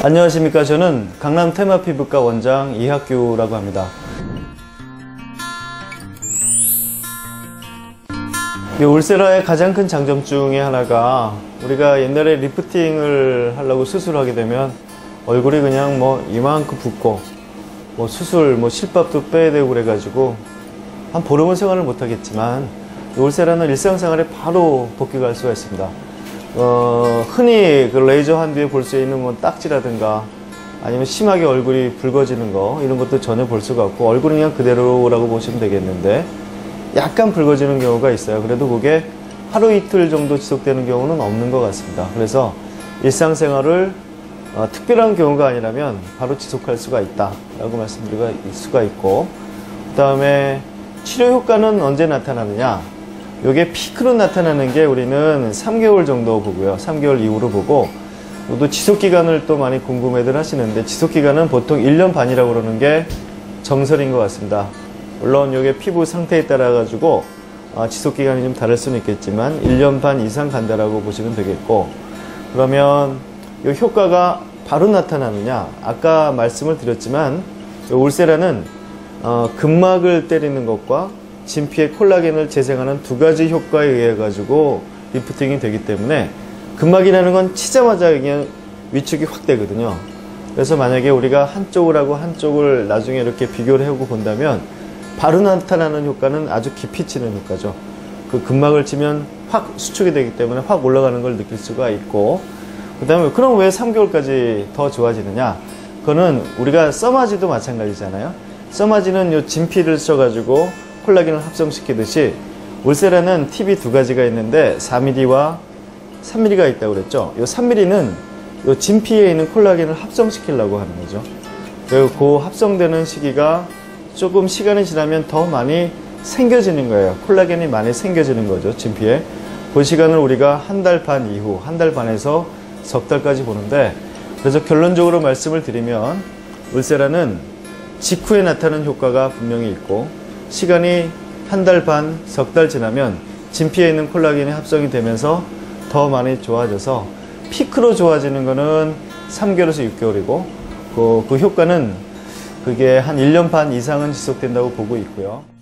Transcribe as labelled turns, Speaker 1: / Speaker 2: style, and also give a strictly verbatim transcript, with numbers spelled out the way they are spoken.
Speaker 1: 안녕하십니까. 저는 강남 테마피부과 원장 이학규라고 합니다. 이 울세라의 가장 큰 장점 중에 하나가 우리가 옛날에 리프팅을 하려고 수술하게 되면 얼굴이 그냥 뭐 이만큼 붓고 뭐 수술 뭐 실밥도 빼야 되고 그래가지고 한 보름은 생활을 못 하겠지만 울세라는 일상생활에 바로 복귀가 할 수가 있습니다. 어, 흔히 그 레이저 한 뒤에 볼 수 있는 뭐 딱지라든가 아니면 심하게 얼굴이 붉어지는 거 이런 것도 전혀 볼 수가 없고 얼굴은 그냥 그대로라고 보시면 되겠는데 약간 붉어지는 경우가 있어요. 그래도 그게 하루 이틀 정도 지속되는 경우는 없는 것 같습니다. 그래서 일상생활을 어, 특별한 경우가 아니라면 바로 지속할 수가 있다 라고 말씀드릴 수가 있고, 그 다음에 치료 효과는 언제 나타나느냐, 요게 피크로 나타나는 게 우리는 삼 개월 정도 보고요. 삼 개월 이후로 보고, 또 지속기간을 또 많이 궁금해들 하시는데 지속기간은 보통 일 년 반이라고 그러는 게 정설인 것 같습니다. 물론 요게 피부 상태에 따라 가지고 아, 지속기간이 좀 다를 수는 있겠지만 일 년 반 이상 간다라고 보시면 되겠고, 그러면 요 효과가 바로 나타나느냐, 아까 말씀을 드렸지만 요 울세라는 어, 근막을 때리는 것과 진피의 콜라겐을 재생하는 두 가지 효과에 의해 가지고 리프팅이 되기 때문에 근막이라는 건 치자마자 그냥 위축이 확 되거든요. 그래서 만약에 우리가 한쪽을 하고 한쪽을 나중에 이렇게 비교를 하고 본다면 바로 나타나는 효과는 아주 깊이 치는 효과죠. 그 근막을 치면 확 수축이 되기 때문에 확 올라가는 걸 느낄 수가 있고, 그 다음에 그럼 왜 삼 개월까지 더 좋아지느냐, 그거는 우리가 써마지도 마찬가지잖아요. 써마지는 요 진피를 써가지고 콜라겐을 합성시키듯이 울세라는 팁이 두 가지가 있는데 사 밀리미터와 삼 밀리미터가 있다고 그랬죠. 요 삼 밀리미터는 요 진피에 있는 콜라겐을 합성시키려고 하는 거죠. 그리고 그 합성되는 시기가 조금 시간이 지나면 더 많이 생겨지는 거예요. 콜라겐이 많이 생겨지는 거죠, 진피에. 그 시간을 우리가 한 달 반 이후, 한 달 반에서 석 달까지 보는데, 그래서 결론적으로 말씀을 드리면 울세라는 직후에 나타나는 효과가 분명히 있고, 시간이 한 달 반, 석 달 지나면 진피에 있는 콜라겐이 합성이 되면서 더 많이 좋아져서 피크로 좋아지는 거는 삼 개월에서 육 개월이고 그, 그 효과는 그게 한 일 년 반 이상은 지속된다고 보고 있고요.